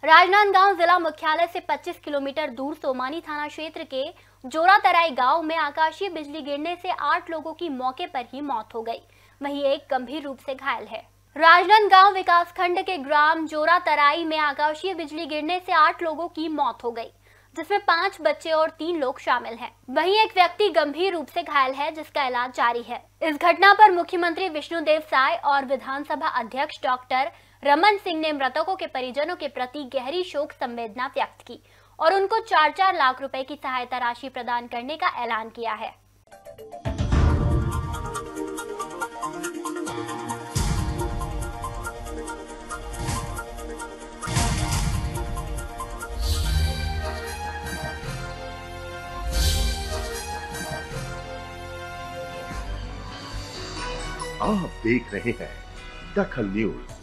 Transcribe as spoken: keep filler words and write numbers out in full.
राजनांदगांव जिला मुख्यालय से पच्चीस किलोमीटर दूर सोमानी थाना क्षेत्र के जोरातराई गांव में आकाशीय बिजली गिरने से आठ लोगों की मौके पर ही मौत हो गई, वहीं एक गंभीर रूप से घायल है। राजनांदगांव विकासखंड के ग्राम जोरातराई में आकाशीय बिजली गिरने से आठ लोगों की मौत हो गई, जिसमें पांच बच्चे और तीन लोग शामिल हैं। वहीं एक व्यक्ति गंभीर रूप से घायल है, जिसका इलाज जारी है। इस घटना पर मुख्यमंत्री विष्णुदेव साय और विधानसभा अध्यक्ष डॉक्टर रमन सिंह ने मृतकों के परिजनों के प्रति गहरी शोक संवेदना व्यक्त की और उनको चार चार लाख रुपए की सहायता राशि प्रदान करने का ऐलान किया है। आप देख रहे हैं दखल न्यूज।